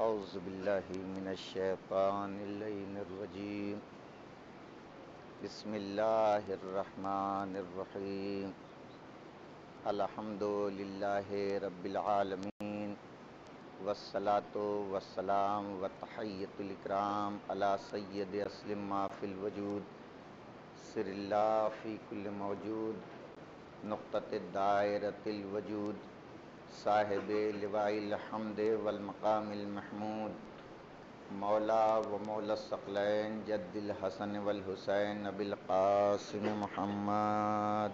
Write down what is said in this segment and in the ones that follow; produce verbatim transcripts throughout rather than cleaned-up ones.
اعوذ باللہ من الشیطان اللعین الرجیم بسم اللہ الرحمن الرحیم الحمد للہ رب العالمین والصلاة والسلام وتحیۃ الاکرام علی سید اسلم ما فی الوجود سر اللہ فی کل موجود نقطۃ دائرۃ الوجود صاحب لواء الحمد والمقام المحمود مولا و مولا الثقلین جد الحسن والحسین ابی القاسم محمد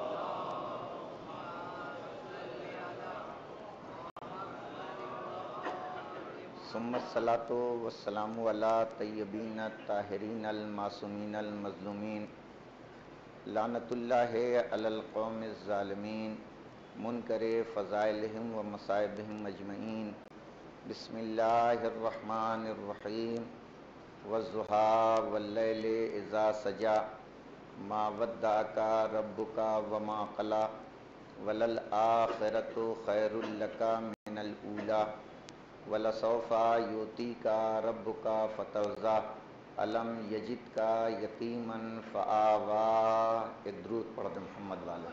ثم الصلاۃ والسلام علی طیبین الطاہرین المعصومین المظلومین لعنت اللہ علی القوم الظالمین منکر فضائلہم و مصائبہم اجمعین بسم اللہ الرحمن الرحیم والضحیٰ واللیل اذا سجا ما ودعک ربک وما قلی وللآخرۃ خیر لک من الاولی ولسوف یؤتیک ربک فترضی الم یجدک یتیما فآوی. ایک درود پڑھ دیں محمد والے.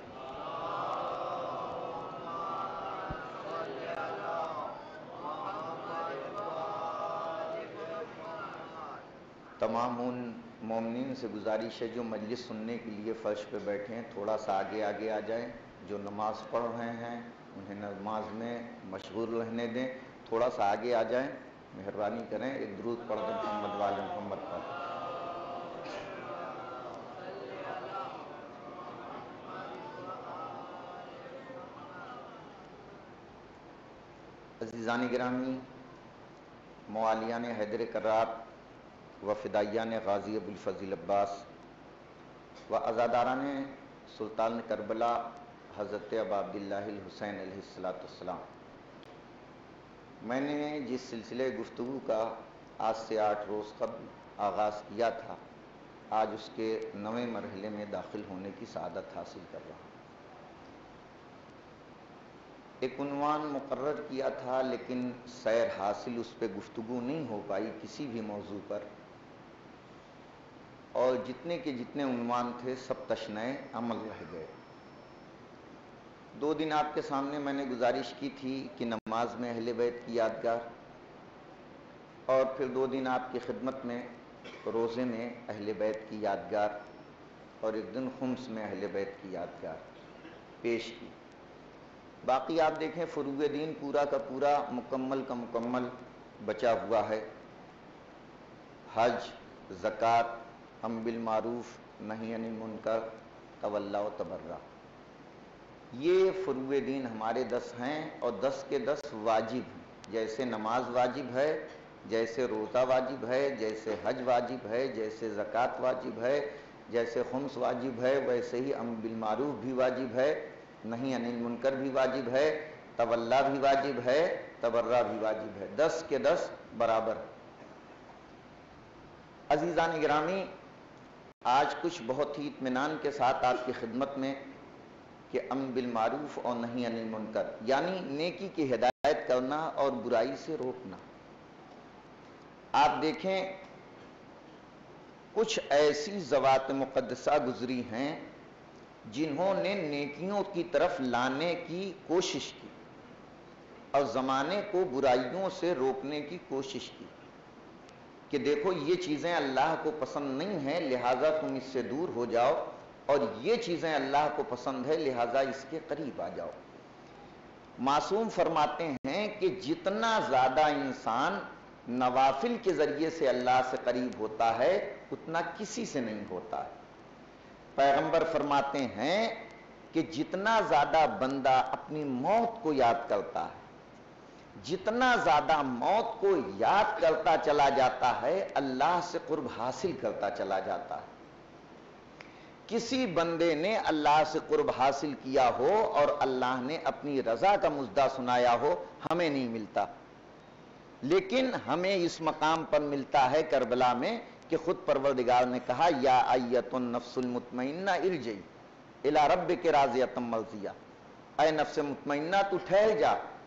تمام ان مومنین سے گزارش ہے جو مجلس سننے کے لیے فرش پہ بیٹھے ہیں تھوڑا سا آگے آگے آ جائیں. جو نماز پڑھ رہے ہیں انہیں نماز میں مشغول رہنے دیں. تھوڑا سا آگے آ جائیں، مہربانی کریں. ایک درود پڑھ دیں محمد والے محمد پر. عزیزان گرامی، موالیان حیدر کرار و فدائیان غازی ابوالفضل عباس و عزاداران سلطان کربلا حضرت ابا عبداللہ الحسین علیہ الصلاۃ والسلام، میں نے جس سلسلے گفتگو کا آج سے آٹھ روز قبل آغاز کیا تھا، آج اس کے نویں مرحلے میں داخل ہونے کی سعادت حاصل کر رہا ہوں. ایک عنوان مقرر کیا تھا لیکن سیر حاصل اس پہ گفتگو نہیں ہو پائی کسی بھی موضوع پر، اور جتنے کے جتنے عنوان تھے سب تشنئے عمل رہ گئے. دو دن آپ کے سامنے میں نے گزارش کی تھی کہ نماز میں اہل بیت کی یادگار، اور پھر دو دن آپ کی خدمت میں روزے میں اہل بیت کی یادگار، اور ایک دن خمس میں اہل بیت کی یادگار پیش کی. باقی آپ دیکھیں فروغ دین پورا کا پورا مکمل کا مکمل بچا ہوا ہے. حج، زکوٰۃ، امر بالمعروف نہی عن المنکر، تولی و تبرع، یہ فروغ دین ہمارے دس ہیں، اور دس کے دس واجب ہیں. جیسے نماز واجب ہے، جیسے روزہ واجب ہے، جیسے حج واجب ہے، جیسے زکوٰۃ واجب ہے، جیسے خمس واجب ہے، ویسے ہی امر بالمعروف بھی واجب ہے، نہی عن المنکر بھی واجب ہے، تولی بھی واجب ہے، تبرع بھی واجب ہے. دس کے دس برابر. عزیزان گرامی، آج کچھ بہت ہی اطمینان کے ساتھ آپ کی خدمت میں کہ امر بالمعروف اور نہی عن المنکر یعنی نیکی کی ہدایت کرنا اور برائی سے روکنا. آپ دیکھیں کچھ ایسی ذوات مقدسہ گزری ہیں جنہوں نے نیکیوں کی طرف لانے کی کوشش کی اور زمانے کو برائیوں سے روکنے کی کوشش کی کہ دیکھو یہ چیزیں اللہ کو پسند نہیں ہیں لہٰذا تم اس سے دور ہو جاؤ، اور یہ چیزیں اللہ کو پسند ہے لہٰذا اس کے قریب آ جاؤ. معصوم فرماتے ہیں کہ جتنا زیادہ انسان نوافل کے ذریعے سے اللہ سے قریب ہوتا ہے اتنا کسی سے نہیں ہوتا ہے. پیغمبر فرماتے ہیں کہ جتنا زیادہ بندہ اپنی موت کو یاد کرتا ہے، جتنا زیادہ موت کو یاد کرتا چلا جاتا ہے، اللہ سے قرب حاصل کرتا چلا جاتا ہے. کسی بندے نے اللہ سے قرب حاصل کیا ہو اور اللہ نے اپنی رضا کا مژدہ سنایا ہو، ہمیں نہیں ملتا، لیکن ہمیں اس مقام پر ملتا ہے کربلا میں کہ خود پروردگار نے کہا یا ایۃ النفس المطمئنہ ارجعی الی ربک راضیۃ مرضیہ، اے نفس مطمئنہ تو ٹھہر جا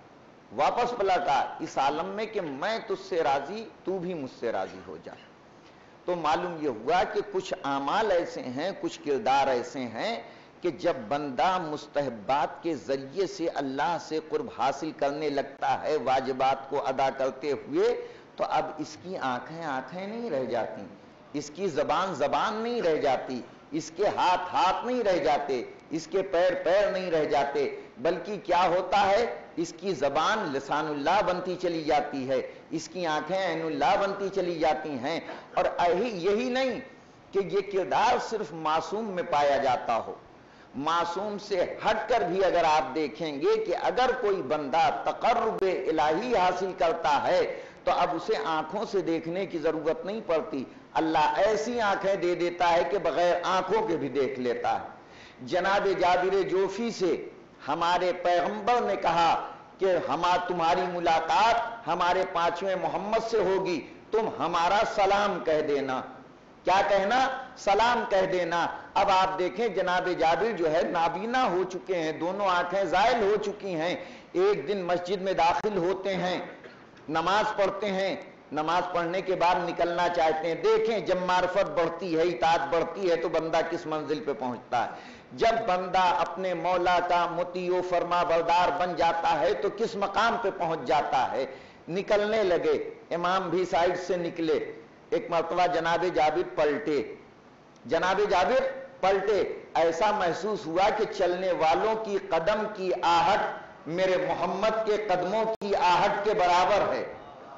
واپس پلٹا اس عالم میں کہ میں تجھ سے راضی، تو بھی مجھ سے راضی ہو جا۔ تو معلوم یہ ہوا کہ کچھ اعمال ایسے ہیں، کچھ کردار ایسے ہیں کہ جب بندہ مستحبات کے ذریعے سے اللہ سے قرب حاصل کرنے لگتا ہے واجبات کو ادا کرتے ہوئے، تو اب اس کی آنکھیں آنکھیں نہیں رہ جاتی، اس کی زبان زبان نہیں رہ جاتی، اس کے ہاتھ ہاتھ نہیں رہ جاتے، اس کے پیر پیر نہیں رہ جاتے، بلکہ کیا ہوتا ہے، اس کی زبان لسان اللہ بنتی چلی جاتی ہے، اس کی آنکھیں عین اللہ بنتی چلی جاتی ہیں۔ اور یہی نہیں کہ یہ کردار صرف معصوم میں پایا جاتا ہو، معصوم سے ہٹ کر بھی اگر آپ دیکھیں گے کہ اگر کوئی بندہ تقرب الہی حاصل کرتا ہے تو اب اسے آنکھوں سے دیکھنے کی ضرورت نہیں پڑتی، اللہ ایسی آنکھیں دے دیتا ہے کہ بغیر آنکھوں کے بھی دیکھ لیتا ہے۔ جناب جابر جوفی سے ہمارے پیغمبر نے کہا کہ ہما تمہاری ملاقات ہمارے پانچویں محمد سے ہوگی، تم ہمارا سلام کہہ دینا۔ کیا کہنا؟ سلام کہہ دینا۔ اب آپ دیکھیں جناب جابر جو ہے نابینا ہو چکے ہیں، دونوں آنکھیں زائل ہو چکی ہیں، ایک دن مسجد میں داخل ہوتے ہیں، نماز پڑھتے ہیں، نماز پڑھنے کے بعد نکلنا چاہتے ہیں۔ دیکھیں جب معرفت بڑھتی ہے، اطاعت بڑھتی ہے تو بندہ کس منزل پہ پہنچتا ہے۔ جب بندہ اپنے مولا کا مطیع و فرما بردار بن جاتا ہے تو کس مقام پہ پہنچ جاتا ہے۔ نکلنے لگے، امام بھی سائڈ سے نکلے، ایک مرتبہ جناب جابر پلٹے، جناب جابر پلٹے، ایسا محسوس ہوا کہ چلنے والوں کی قدم کی آہٹ میرے محمد کے قدموں کی آہٹ کے برابر ہے۔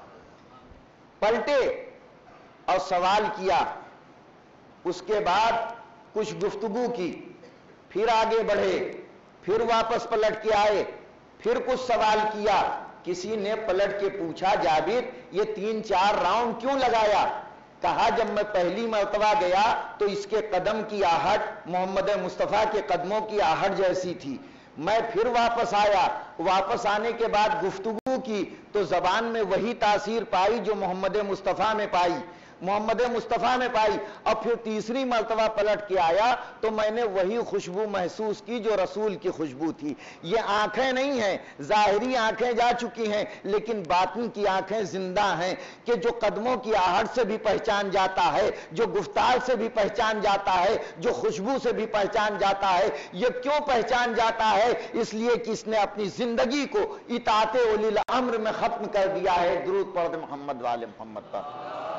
پلٹے اور سوال کیا، اس کے بعد کچھ گفتگو کی، پھر آگے بڑھے، پھر واپس پلٹ کے آئے، پھر کچھ سوال کیا۔ کسی نے پلٹ کے پوچھا جابر یہ تین چار راؤنڈ کیوں لگایا؟ کہا جب میں پہلی مرتبہ گیا تو اس کے قدم کی آہٹ محمد مصطفیٰ کے قدموں کی آہٹ جیسی تھی، میں پھر واپس آیا، واپس آنے کے بعد گفتگو کی تو زبان میں وہی تاثیر پائی جو محمد مصطفیٰ میں پائی، محمد مصطفیٰ میں پائی، اور پھر تیسری مرتبہ پلٹ کے آیا تو میں نے وہی خوشبو محسوس کی جو رسول کی خوشبو تھی۔ یہ آنکھیں نہیں ہیں، ظاہری آنکھیں جا چکی ہیں لیکن باطن کی آنکھیں زندہ ہیں، کہ جو قدموں کی آہٹ سے بھی پہچان جاتا ہے، جو گفتار سے بھی پہچان جاتا ہے، جو خوشبو سے بھی پہچان جاتا ہے۔ یہ کیوں پہچان جاتا ہے؟ اس لیے کہ اس نے اپنی زندگی کو اطاعت اولی الامر میں ختم کر دیا ہے۔ درود پڑھ دے محمد والے محمد پر۔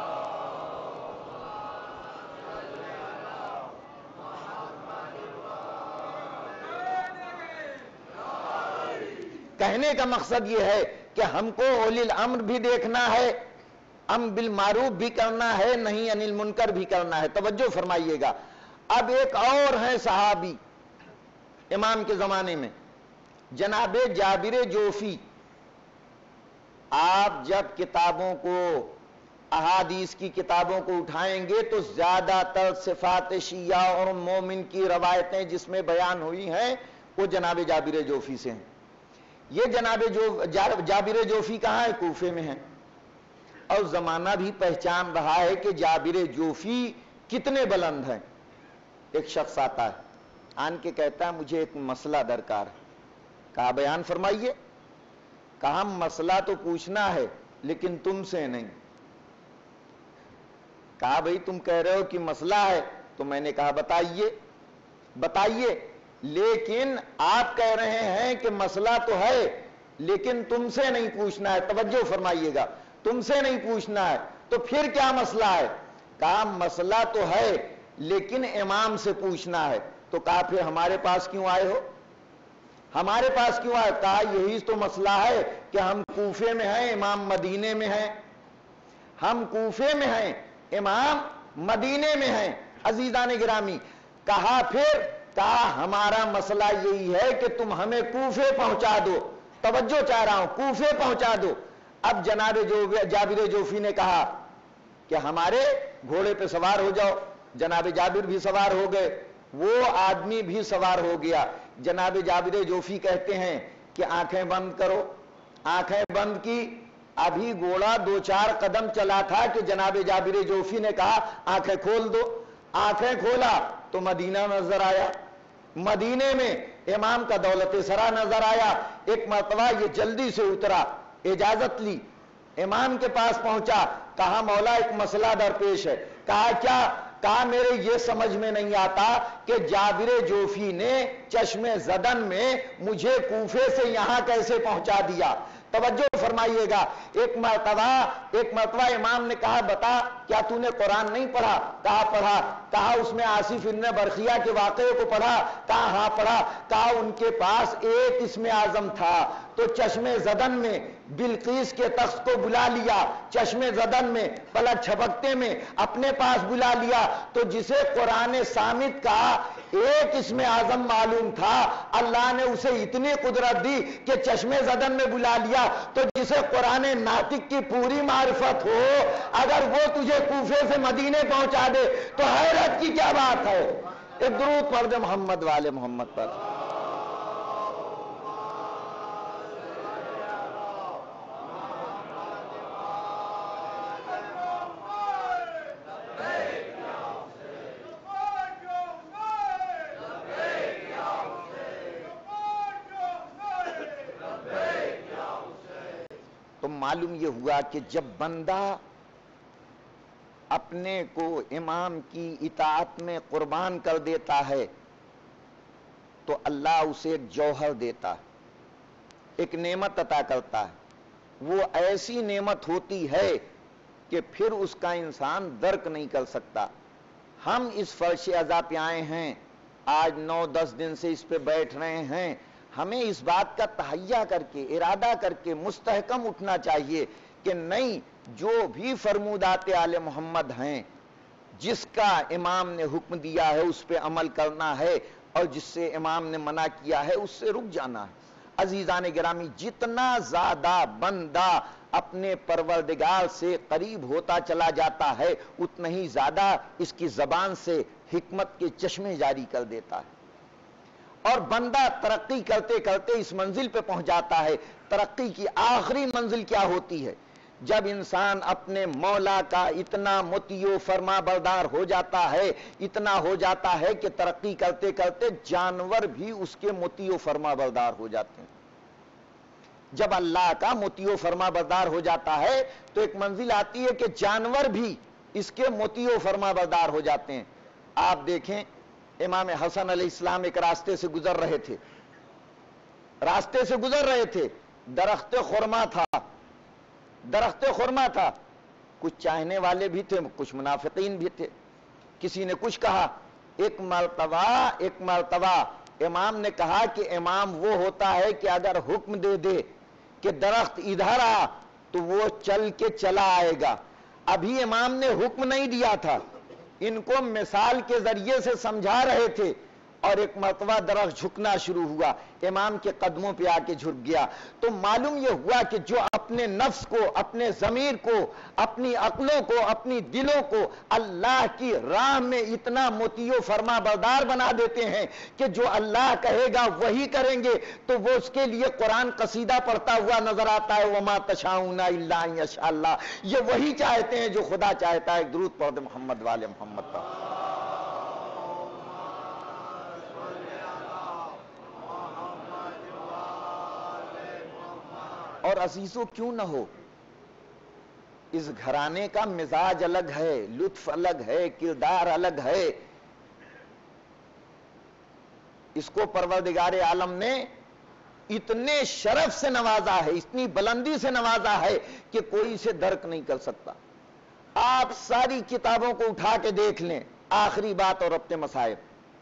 کہنے کا مقصد یہ ہے کہ ہم کو اولی الامر بھی دیکھنا ہے، امر بالمعروف بھی کرنا ہے، نہی عن المنکر بھی کرنا ہے۔ توجہ فرمائیے گا۔ اب ایک اور ہے صحابی امام کے زمانے میں، جناب جابر جوفی۔ آپ جب کتابوں کو، احادیث کی کتابوں کو اٹھائیں گے تو زیادہ تر صفات شیعہ اور مومن کی روایتیں جس میں بیان ہوئی ہیں وہ جناب جابر جوفی سے ہیں۔ یہ جناب جو جابر جوفی کہاں ہے؟ کوفے میں ہیں، اور زمانہ بھی پہچان رہا ہے کہ جابر جوفی کتنے بلند ہیں۔ ایک شخص آتا ہے، آن کے کہتا ہے مجھے ایک مسئلہ درکار ہے۔ کہا بیان فرمائیے۔ کہا مسئلہ تو پوچھنا ہے لیکن تم سے نہیں۔ کہا بھئی تم کہہ رہے ہو کہ مسئلہ ہے، تو میں نے کہا بتائیے بتائیے، لیکن آپ کہہ رہے ہیں کہ مسئلہ تو ہے لیکن تم سے نہیں پوچھنا ہے۔ توجہ فرمائیے گا، تم سے نہیں پوچھنا ہے تو پھر کیا مسئلہ ہے؟ کہا مسئلہ تو ہے لیکن امام سے پوچھنا ہے۔ تو کہا پھر ہمارے پاس کیوں آئے ہو؟ ہمارے پاس کیوں آئے؟ کہا یہی تو مسئلہ ہے کہ ہم کوفے میں ہیں، امام مدینے میں ہیں۔ ہم کوفے میں ہیں، امام مدینے میں ہیں۔ عزیزان گرامی، کہا پھر کہا ہمارا مسئلہ یہی ہے کہ تم ہمیں کوفے پہنچا دو۔ توجہ چاہ رہا ہوں، کوفے پہنچا دو۔ اب جناب جو جابر جوفی نے کہا کہ ہمارے گھوڑے پہ سوار ہو جاؤ۔ جناب جابر بھی سوار ہو گئے، وہ آدمی بھی سوار ہو گیا۔ جناب جابر جوفی کہتے ہیں کہ آنکھیں بند کرو۔ آنکھیں بند کی، ابھی گھوڑا دو چار قدم چلا تھا کہ جناب جابر جوفی نے کہا آنکھیں کھول دو۔ آنکھیں کھولا تو مدینہ نظر آیا۔ مدینے میں امام کا دولت سرا نظر آیا، ایک مرتبہ یہ جلدی سے اترا، اجازت لی، امام کے پاس پہنچا، کہا مولا ایک مسئلہ درپیش ہے۔ کہا کیا؟ کہا میرے یہ سمجھ میں نہیں آتا کہ جابر جوفی نے چشم زدن میں مجھے کوفے سے یہاں کیسے پہنچا دیا۔ توجہ فرمائیے گا، ایک مرتبہ ایک مرتبہ امام نے کہا بتا کیا تو نے قرآن نہیں پڑھا؟ کہا پڑھا۔ کہا اس میں آصف ابن برخیہ کے واقعے کو پڑھا؟ کہا ہاں پڑھا۔ کہا ان کے پاس ایک اسم اعظم تھا، تو چشم زدن میں بلقیس کے تخت کو بلا لیا، چشم زدن میں پلک جھپکتے میں اپنے پاس بلا لیا، تو جسے قرآن صامت کا ایک اسم اعظم معلوم تھا، اللہ نے اسے اتنی قدرت دی کہ چشم زدن میں بلا لیا۔ تو جسے قرآن ناطق کی پوری معرفت ہو، اگر وہ تجھے کوفے سے مدینے پہنچا دے تو حیرت کی کیا بات ہے؟ ایک درود پڑھ دے محمد والے محمد پر۔ تو معلوم یہ ہوا کہ جب بندہ اپنے کو امام کی اطاعت میں قربان کر دیتا ہے تو اللہ اسے ایک جوہر دیتا ہے، ایک نعمت عطا کرتا ہے۔ وہ ایسی نعمت ہوتی ہے کہ پھر اس کا انسان درک نہیں کر سکتا۔ ہم اس فرش عزا پہ آئے ہیں، آج نو دس دن سے اس پہ بیٹھ رہے ہیں، ہمیں اس بات کا تہیہ کر کے ارادہ کر کے مستحکم اٹھنا چاہیے کہ نہیں، جو بھی فرمودات آل محمد ہیں، جس کا امام نے حکم دیا ہے اس پہ عمل کرنا ہے، اور جس سے امام نے منع کیا ہے اس سے رک جانا ہے۔ عزیزان گرامی، جتنا زیادہ بندہ اپنے پروردگار سے قریب ہوتا چلا جاتا ہے، اتنا ہی زیادہ اس کی زبان سے حکمت کے چشمے جاری کر دیتا ہے، اور بندہ ترقی کرتے کرتے اس منزل پہ پہنچ جاتا ہے۔ ترقی کی آخری منزل کیا ہوتی ہے؟ جب انسان اپنے مولا کا اتنا مطیع و فرما بردار ہو جاتا ہے، اتنا ہو جاتا ہے کہ ترقی کرتے کرتے جانور بھی اس کے مطیع و فرما بردار ہو جاتے ہیں۔ جب اللہ کا مطیع و فرما بردار ہو جاتا ہے تو ایک منزل آتی ہے کہ جانور بھی اس کے مطیع و فرما بردار ہو جاتے ہیں۔ آپ دیکھیں، امام حسن علیہ السلام ایک راستے سے گزر رہے تھے، راستے سے گزر رہے تھے، درخت خرما تھا، درخت خرما تھا، کچھ چاہنے والے بھی تھے، کچھ منافقین بھی تھے، کسی نے کچھ کہا۔ ایک مرتبہ ایک مرتبہ امام نے کہا کہ امام وہ ہوتا ہے کہ اگر حکم دے دے کہ درخت ادھر آ تو وہ چل کے چلا آئے گا۔ ابھی امام نے حکم نہیں دیا تھا، ان کو مثال کے ذریعے سے سمجھا رہے تھے، اور ایک مرتبہ درخت جھکنا شروع ہوا، امام کے قدموں پہ آ کے جھک گیا۔ تو معلوم یہ ہوا کہ جو اپنے نفس کو، اپنے ضمیر کو، اپنی عقلوں کو، اپنی دلوں کو اللہ کی راہ میں اتنا مطیع و فرما بردار بنا دیتے ہیں کہ جو اللہ کہے گا وہی کریں گے، تو وہ اس کے لیے قرآن قصیدہ پڑھتا ہوا نظر آتا ہے، وما تشاؤون الا ان یشاء اللہ۔ یہ وہی چاہتے ہیں جو خدا چاہتا ہے۔ ایک درود پڑھ دے محمد والے محمد پر۔ اور عزیزو کیوں نہ ہو، اس گھرانے کا مزاج الگ ہے، لطف الگ ہے، کردار الگ ہے۔ اس کو پروردگار عالم نے اتنے شرف سے نوازا ہے، اتنی بلندی سے نوازا ہے کہ کوئی اسے درک نہیں کر سکتا۔ آپ ساری کتابوں کو اٹھا کے دیکھ لیں، آخری بات اور اپنے مصائب،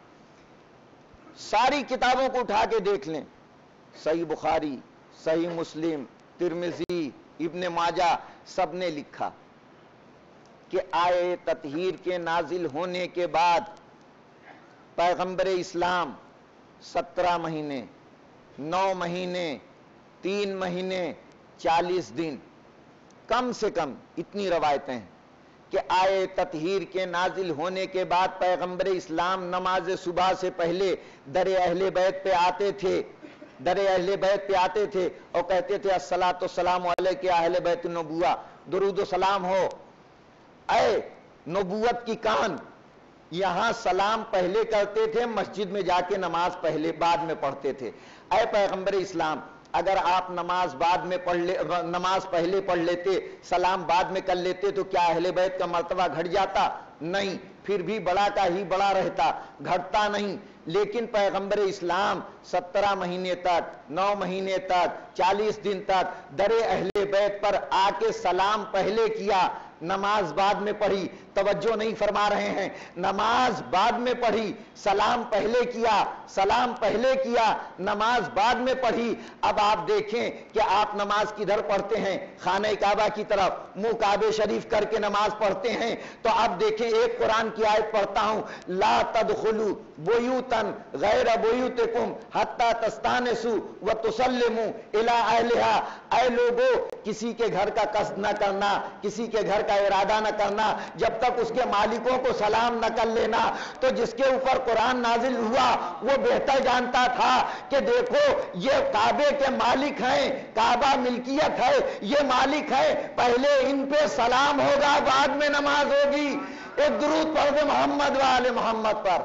ساری کتابوں کو اٹھا کے دیکھ لیں، صحیح بخاری، صحیح مسلم، ترمذی، ابن ماجہ، سب نے لکھا کہ آئے تطہیر کے نازل ہونے کے بعد پیغمبر اسلام سترہ مہینے، نو مہینے، تین مہینے، چالیس دن، کم سے کم اتنی روایتیں ہیں کہ آئے تطہیر کے نازل ہونے کے بعد پیغمبر اسلام نماز صبح سے پہلے در اہل بیت پہ آتے تھے، در اہل بیت پہ آتے تھے اور کہتے تھے الصلاۃ والسلام علیک یا اہل بیت النبوہ، درود و سلام ہو اے نبوت کی کان، یہاں سلام پہلے کرتے تھے، مسجد میں جا کے نماز پہلے بعد میں پڑھتے تھے۔ اے پیغمبر اسلام، اگر آپ نماز بعد میں پڑھ لے نماز پہلے پڑھ لیتے، سلام بعد میں کر لیتے تو کیا اہل بیت کا مرتبہ گھٹ جاتا؟ نہیں، پھر بھی بڑا کا ہی بڑا رہتا، گھٹتا نہیں۔ لیکن پیغمبر اسلام سترہ مہینے تک، نو مہینے تک، چالیس دن تک در اہل بیت پر آ کے سلام پہلے کیا، نماز بعد میں پڑھی۔ توجہ نہیں فرما رہے ہیں، نماز بعد میں پڑھی، سلام پہلے کیا، سلام پہلے کیا، نماز بعد میں پڑھی۔ اب آپ دیکھیں کہ آپ نماز کدھر پڑھتے ہیں؟ خانہ کعبہ کی طرف منہ کعبہ شریف کر کے نماز پڑھتے ہیں۔ تو اب دیکھیں، ایک قرآن کی آیت پڑھتا ہوں، لا تدخلوا بیوتا غیر بیوتکم حتی تستانسوا وتسلموا الی اہلہا۔ اے لوگو، کسی کے گھر کا قصد نہ کرنا، کسی کے گھر کا ارادہ نہ کرنا جب تک اس کے مالکوں کو سلام نہ کر لینا۔ تو جس کے اوپر قرآن نازل ہوا وہ بہتر جانتا تھا کہ دیکھو یہ کعبے کے مالک ہیں، کعبہ ملکیت ہے، یہ مالک ہے، پہلے ان پہ سلام ہوگا، بعد میں نماز ہوگی۔ ایک درود پڑھ دے محمد و آل محمد پر۔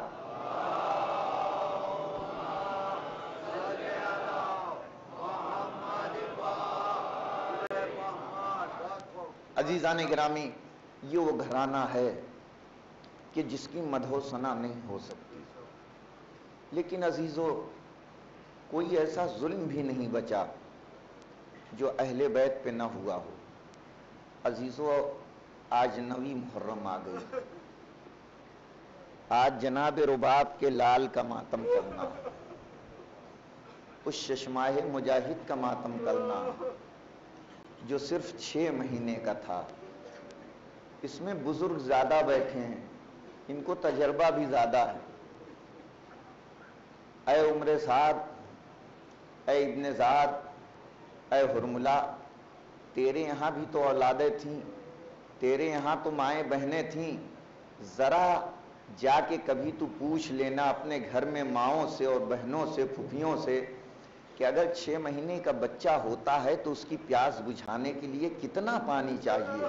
عزیزان گرامی، یہ وہ گھرانہ ہے کہ جس کی مدح و ثنا نہیں ہو سکتی۔ لیکن عزیزو، کوئی ایسا ظلم بھی نہیں بچا جو اہل بیت پہ نہ ہوا ہو۔ عزیزو، آج نویں محرم آ گئی، آج جناب رباب کے لال کا ماتم کرنا، اس ششماہ مجاہد کا ماتم کرنا جو صرف چھ مہینے کا تھا۔ اس میں بزرگ زیادہ بیٹھے ہیں، ان کو تجربہ بھی زیادہ ہے۔ اے عمر سعد، اے ابن زاد، اے حرملہ، تیرے یہاں بھی تو اولادیں تھیں، تیرے یہاں تو مائیں بہنیں تھیں، ذرا جا کے کبھی تو پوچھ لینا اپنے گھر میں ماؤں سے اور بہنوں سے، پھوپھیوں سے، کہ اگر چھ مہینے کا بچہ ہوتا ہے تو اس کی پیاس بجھانے کے لیے کتنا پانی چاہیے؟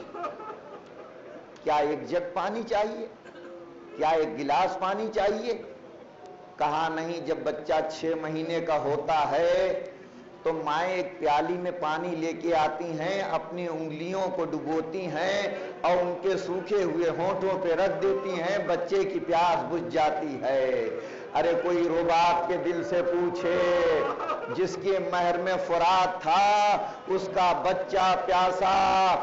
کیا ایک جگ پانی چاہیے؟ کیا ایک گلاس پانی چاہیے؟ کہا نہیں، جب بچہ چھ مہینے کا ہوتا ہے تو مائیں ایک پیالی میں پانی لے کے آتی ہیں، اپنی انگلیوں کو ڈبوتی ہیں اور ان کے سوکھے ہوئے ہونٹوں پہ رکھ دیتی ہیں، بچے کی پیاس بجھ جاتی ہے۔ ارے کوئی رباب کے دل سے پوچھے، جس کے مہر میں فرات تھا، اس کا بچہ پیاسا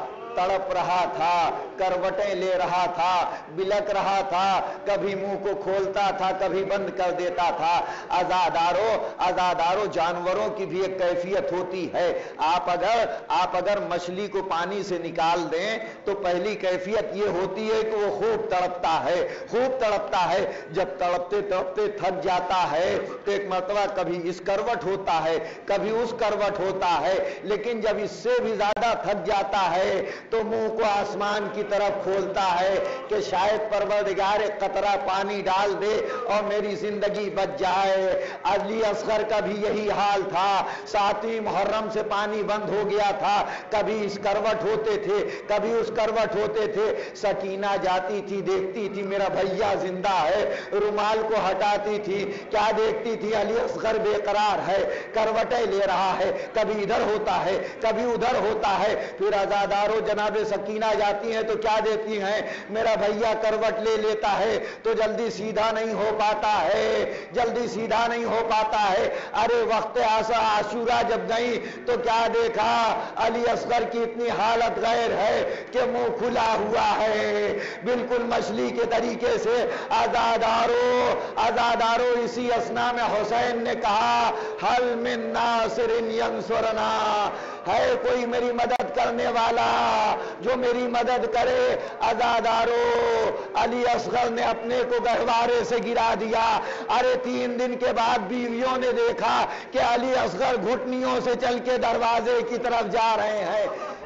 تڑپ رہا تھا، کروٹیں لے رہا تھا، بلک رہا تھا، کبھی منہ کو کھولتا تھا، کبھی بند کر دیتا تھا۔ عزادارو عزادارو جانوروں کی بھی ایک کیفیت ہوتی ہے۔ آپ اگر آپ اگر مچھلی کو پانی سے نکال دیں تو پہلی کیفیت یہ ہوتی ہے کہ وہ خوب تڑپتا ہے، خوب تڑپتا ہے۔ جب تڑپتے تڑپتے تھک جاتا ہے تو ایک مرتبہ کبھی اس کروٹ ہوتا ہے، کبھی اس کروٹ ہوتا ہے، لیکن جب اس سے بھی زیادہ تھک جاتا ہے تو منہ کو آسمان کی طرف کھولتا ہے کہ شاید پروردگار قطرہ پانی ڈال دے اور میری زندگی بچ جائے۔ علی اصغر کا بھی یہی حال تھا، ساتویں محرم سے پانی بند ہو گیا تھا، کبھی اس کروٹ ہوتے تھے، کبھی اس کروٹ ہوتے تھے۔ سکینہ جاتی تھی، دیکھتی تھی میرا بھیا زندہ ہے، رومال کو ہٹاتی تھی، کیا دیکھتی تھی؟ علی اصغر بے قرار ہے، کروٹیں لے رہا ہے، کبھی ادھر ہوتا ہے، کبھی ادھر ہوتا ہے۔ پھر عزادارو جناب سکینہ جاتی ہیں تو کیا دیتی ہیں؟ میرا بھیا کروٹ لے لیتا ہے تو جلدی سیدھا نہیں ہو پاتا ہے، جلدی سیدھا نہیں ہو پاتا ہے۔ ارے وقت عاشورہ جب گئی تو کیا دیکھا؟ علی اصغر کی اتنی حالت غیر ہے کہ منہ کھلا ہوا ہے، بالکل مچھلی کے طریقے سے۔ عزادارو عزادارو اسی اثنا میں حسین نے کہا، حل من ناصر ینصرنا، ہے کوئی میری مدد کرنے والا جو میری مدد کرے؟ عزادارو علی اصغر نے اپنے کو گہوارے سے گرا دیا۔ ارے تین دن کے بعد بیویوں نے دیکھا کہ علی اصغر گھٹنیوں سے چل کے دروازے کی طرف جا رہے ہیں۔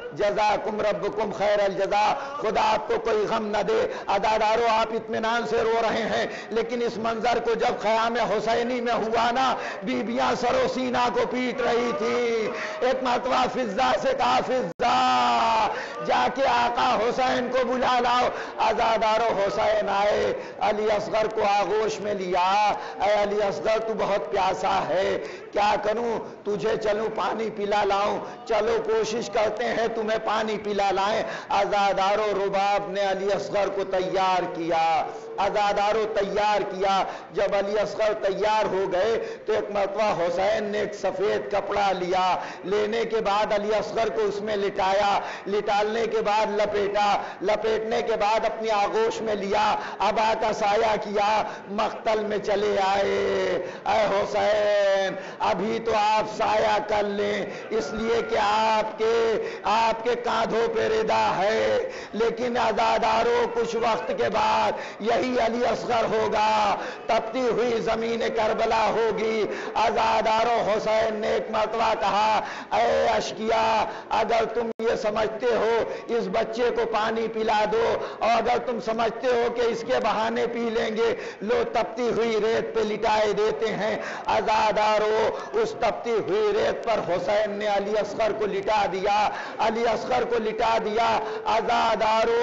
جزاکم ربکم خیر الجزا، خدا آپ کو کوئی غم نہ دے۔ عزادارو آپ اطمینان سے رو رہے ہیں، لیکن اس منظر کو جب خیام حسینی میں ہوا نا، بیبیاں سر و سینہ کو پیٹ رہی تھی۔ ایک مرتبہ فضہ سے کہا، فضہ جا کے آقا حسین کو بلا لاؤ۔ عزادارو حسین آئے، علی اصغر کو آغوش میں لیا، اے علی اصغر تو بہت پیاسا ہے، کیا کروں، تجھے چلوں پانی پلا لاؤں، چلو کوشش کرتے ہیں تمہیں پانی پلا لائیں۔ عزادارو رباب نے علی اصغر کو تیار کیا، عزادارو تیار کیا۔ جب علی اصغر تیار ہو گئے تو ایک مرتبہ حسین نے ایک سفید کپڑا لیا، لینے کے بعد علی اصغر کو اس میں لٹایا، لٹالنے کے بعد لپیٹا، لپیٹنے کے بعد اپنی آغوش میں لیا، ابا کا سایہ کیا، مقتل میں چلے آئے۔ اے حسین ابھی تو آپ سایہ کر لیں، اس لیے کہ آپ کے آپ کے کاندھوں پہ ردا ہے، لیکن عزادارو کچھ وقت کے بعد یہی علی اصغر ہوگا، تپتی ہوئی زمین کربلا ہوگی۔ عزادارو حسین نے ایک مرتبہ کہا، اے اشقیا اگر تم یہ سمجھتے ہو اس بچے کو پانی پلا دو، اور اگر تم سمجھتے ہو کہ اس کے بہانے پی لیں گے، لو تپتی ہوئی ریت پہ لٹائے دیتے ہیں۔ عزادارو اس تپتی ہوئی ریت پر حسین نے علی اصغر کو لٹا دیا، علی اصغر کو لٹا دیا۔ عزادارو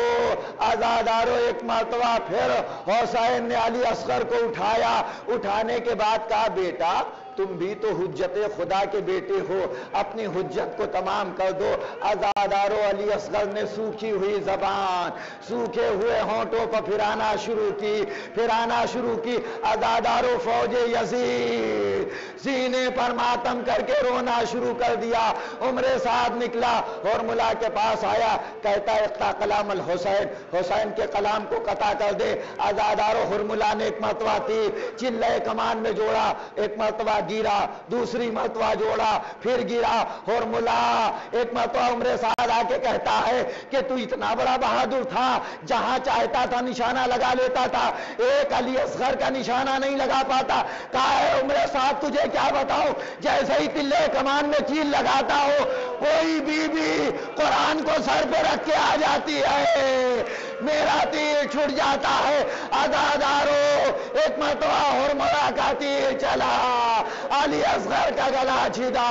عزادارو ایک مرتبہ پھر حسین نے علی اصغر کو اٹھایا، اٹھانے کے بعد کہا، بیٹا تم بھی تو حجت خدا کے بیٹے ہو، اپنی حجت کو تمام کر دو۔ عزادارو علی اصغر نے سوکھی ہوئی زبان، سوکھے ہوئے ہونٹوں پر پھرانا شروع کی، پھرانا شروع کی۔ عزادارو فوج یزید سینے پر ماتم کر کے رونا شروع کر دیا۔ عمر سعد نکلا اور ملا کے پاس آیا، کہتا ہے اقطع کلام الحسین، حسین کے کلام کو قطع کر دے۔ عزادارو ہرملا نے ایک مرتبہ تیر چلے کمان میں جوڑا، ایک مرتبہ گرا، دوسری مرتبہ جوڑا، پھر گرا۔ ہرملا ایک مرتبہ عمر سعد آ کے کہتا ہے کہ تو اتنا بڑا بہادر تھا، جہاں چاہتا تھا نشانہ لگا لیتا تھا، ایک علی اصغر کا نشانہ نہیں لگا پاتا۔ کہا ہے عمر سعد تجھے کیا بتاؤں، جیسے ہی تلے کمان میں چیل لگاتا ہو کوئی بی بی قرآن کو سر پہ رکھ کے آ جاتی ہے، میرا تیر چھٹ جاتا ہے۔ عزادارو ایک مرتبہ ہرملا کا تیر چلا، علی اصغر کا گلا چھدا۔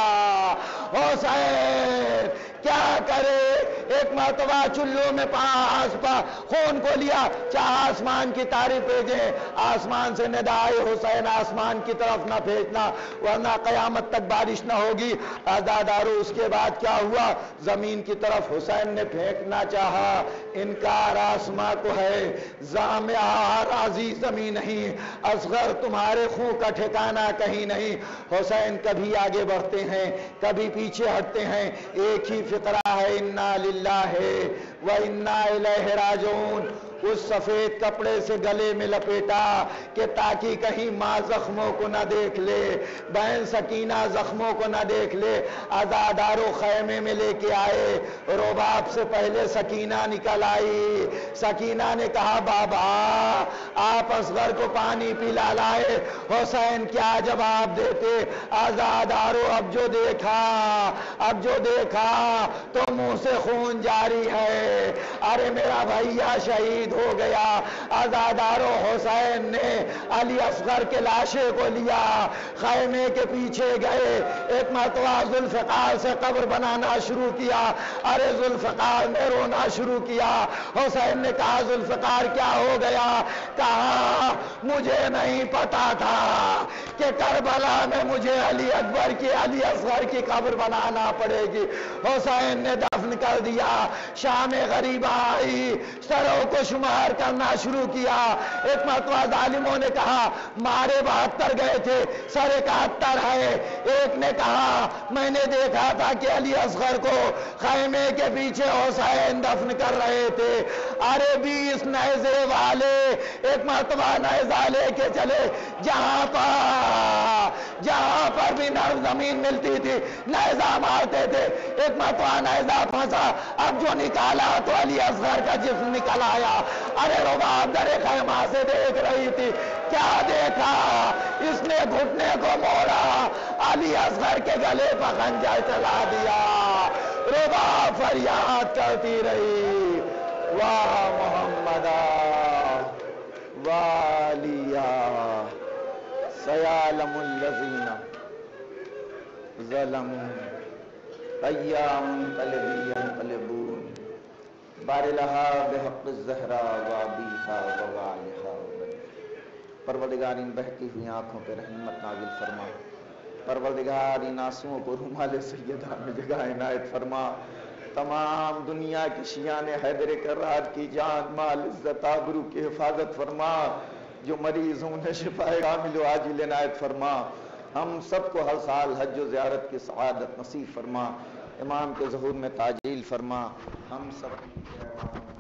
حسین کیا کرے، ایک مرتبہ چلو میں پاس پا خون کو لیا، چاہے آسمان کی تاریں بھیجیں، آسمان سے ندا آئے، حسین آسمان کی طرف نہ بھیجنا ورنہ قیامت تک بارش نہ ہوگی۔ عزادارو اس کے بعد کیا ہوا، زمین کی طرف حسین نے پھینکنا چاہا، انکار آسماں کو ہے، زامع راضی زمین نہیں، اصغر تمہارے خون کا ٹھکانہ کہیں نہیں۔ حسین کبھی آگے بڑھتے ہیں کبھی پیچھے ہٹتے ہیں، ایک ہی فقرہ ہے، انا للہ و انا الیہ راجعون۔ اس سفید کپڑے سے گلے میں لپیٹا کہ تاکہ کہیں ماں زخموں کو نہ دیکھ لے، بہن سکینہ زخموں کو نہ دیکھ لے۔ عزادارو خیمے میں لے کے آئے، رباب سے پہلے سکینہ نکل آئی۔ سکینہ نے کہا، بابا آپ اصغر کو پانی پلا لائے، حسین کیا جواب دیتے۔ عزادارو اب جو دیکھا اب جو دیکھا تو منہ سے خون جاری ہے، ارے میرا بھیا شہید ہو گیا۔ عزادارو حسین نے علی اصغر کے لاشے کو لیا، خیمے کے پیچھے گئے، ایک مرتبہ ذوالفقار سے قبر بنانا شروع کیا، ارے ذوالفقار نے رونا شروع کیا۔ حسین نے کہا، ذوالفقار کیا ہو گیا؟ کہا مجھے نہیں پتا تھا کہ کربلا میں مجھے علی اکبر کی علی اصغر کی قبر بنانا پڑے گی۔ حسین نے دفن کر دیا، شام غریبہ آئی، سروں کو شمار کرنا شروع کیا۔ ایک مرتبہ ظالموں نے کہا مارے بہتر گئے تھے، سر اکہتر ہے۔ ایک نے کہا میں نے دیکھا تھا کہ علی اصغر کو خیمے کے پیچھے حسین دفن کر رہے تھے۔ ارے بیس نیزے والے ایک مرتبہ نیزہ لے کے چلے، جہاں پر جہاں پر بھی نرم زمین ملتی تھی نیزہ مارتے تھے۔ ایک مرتبہ نیزہ پھنسا، اب جو نکالا تو علی اصغر کا جسم نکل آیا۔ ارے رباب در خیمہ سے دیکھ رہی تھی، کیا دیکھا، اس نے گھٹنے کو موڑا، علی اصغر کے گلے پر خنجر چلا دیا۔ رباب فریاد کرتی رہی، واہ محمدہ والیا سیعلم الذین ظلموا ایام قلبی ینقلبون۔ بار لہا بحق الزہرا وابیہا ووالہا. پروردگار ان بہتی ہوئی آنکھوں پہ رحمت نازل فرما. پروردگار ان آنسوؤں کو رومال سیدہ میں جگہ عنایت فرما. تمام دنیا کی شیعان حیدر کرار کی جان مال عزت آبرو کی حفاظت فرما. جو مریض ہوں انہیں شفا کامل و عاجل عنایت فرما. ہم سب کو ہر سال حج و زیارت کی سعادت نصیب فرما. امام کے ظہور میں تعجیل فرما. ہم سب